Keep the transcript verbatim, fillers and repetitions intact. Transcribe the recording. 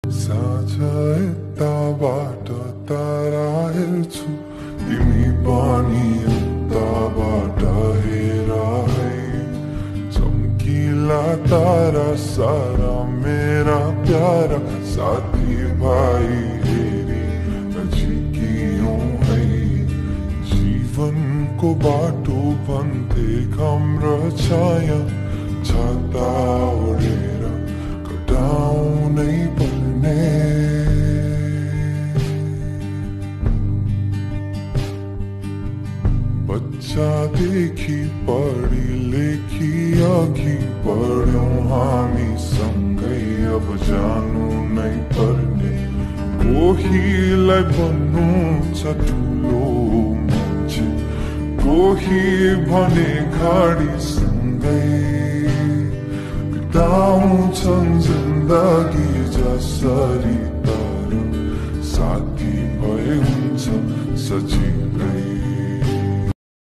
साँझ यताबाट तारा हेर्छु, तिमी पनि उताबाट हेर है। चम्किला तारा सारा मेरा प्यारा साथी भाइ हेरी नजिकियौं है। जीवनको बाटो भन्थे घाम र छाया, छाता ओढेर कटाउनै पर्ने। बच्चादेखि पढी लेखी अघि बढ्यौं हामी सँगै, अब जानु नै पर्ने। कोहीलाई भन्नु छ ठुलो मान्छे, कोही भने गाडी सँगै बिताउँछन् जिन्दगी जसरी, तर साथी भए हुन्छ सजिलै।